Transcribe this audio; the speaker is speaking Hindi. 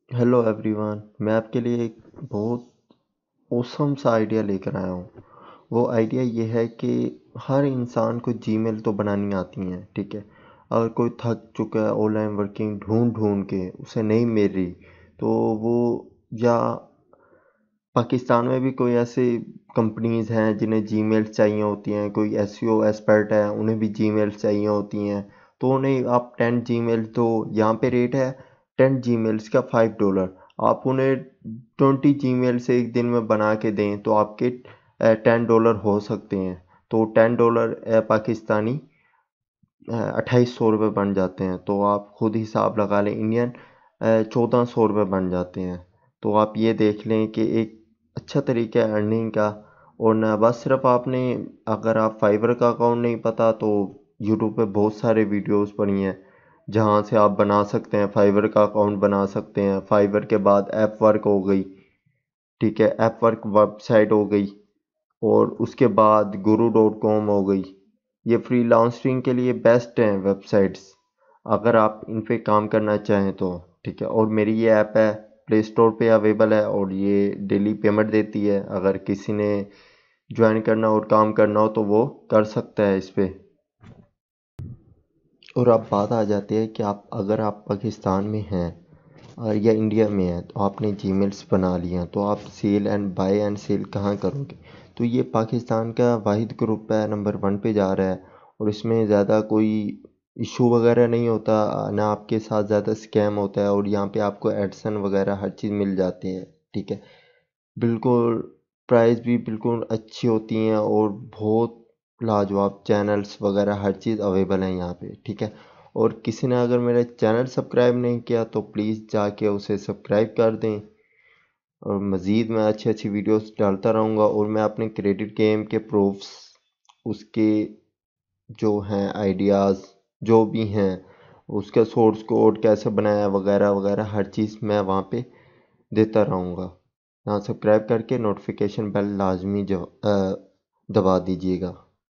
हेलो एवरीवन, मैं आपके लिए एक बहुत औसम सा आइडिया लेकर आया हूँ। वो आइडिया ये है कि हर इंसान को जीमेल तो बनानी आती है, ठीक है। अगर कोई थक चुका है ऑनलाइन वर्किंग ढूंढ ढूंढ के उसे नहीं मिल रही, तो वो या पाकिस्तान में भी कोई ऐसी कंपनीज हैं जिन्हें जीमेल्स चाहिए होती हैं, कोई एसईओ एक्सपर्ट है उन्हें भी जीमेल्स चाहिए होती हैं। तो उन्हें आप 10 जीमेल्स दो। यहाँ पे रेट है 10 जीमेल्स का $5। आप उन्हें 20 जीमेल्स एक दिन में बना के दें तो आपके $10 हो सकते हैं। तो $10 पाकिस्तानी 2800 रुपये बन जाते हैं। तो आप खुद हिसाब लगा लें, इंडियन 1400 रुपये बन जाते हैं। तो आप ये देख लें कि एक अच्छा तरीका है अर्निंग का। और ना बस सिर्फ आपने, अगर आप फाइवर का अकाउंट नहीं पता तो यूट्यूब पे बहुत सारे वीडियोस पड़ी हैं जहाँ से आप बना सकते हैं, फाइवर का अकाउंट बना सकते हैं। फाइवर के बाद ऐप वर्क हो गई, ठीक है, ऐप वर्क वेबसाइट हो गई। और उसके बाद guru.com हो गई। ये फ्रीलांसिंग के लिए बेस्ट हैं वेबसाइट्स, अगर आप इन पे काम करना चाहें तो, ठीक है। और मेरी ये ऐप है, प्ले स्टोर पे अवेलेबल है और ये डेली पेमेंट देती है। अगर किसी ने ज्वाइन करना और काम करना हो तो वो कर सकता है इस पे। और अब बात आ जाती है कि आप, अगर आप पाकिस्तान में हैं और या इंडिया में हैं, तो आपने जीमेल्स बना लिए हैं, तो आप sell and buy and sell कहाँ करोगे? तो ये पाकिस्तान का वाहिद ग्रुप है, नंबर 1 पे जा रहा है। और इसमें ज़्यादा कोई इशू वगैरह नहीं होता, ना आपके साथ ज़्यादा स्कैम होता है। और यहाँ पे आपको एडसन वगैरह हर चीज़ मिल जाती है, ठीक है। बिल्कुल प्राइस भी बिल्कुल अच्छी होती हैं और बहुत लाजवाब चैनल्स वगैरह हर चीज़ अवेलेबल है यहाँ पे, ठीक है। और किसी ने अगर मेरा चैनल सब्सक्राइब नहीं किया तो प्लीज़ जाके उसे सब्सक्राइब कर दें। और मज़ीद मैं अच्छी अच्छी वीडियोस डालता रहूँगा। और मैं अपने क्रेडिट गेम के प्रूफ्स, उसके जो हैं आइडियाज़ जो भी हैं, उसका सोर्स कोड कैसे बनाया वगैरह वगैरह हर चीज़ मैं वहाँ पे देता रहूँगा। यहाँ सब्सक्राइब करके नोटिफिकेशन बेल लाजमी दबा दीजिएगा।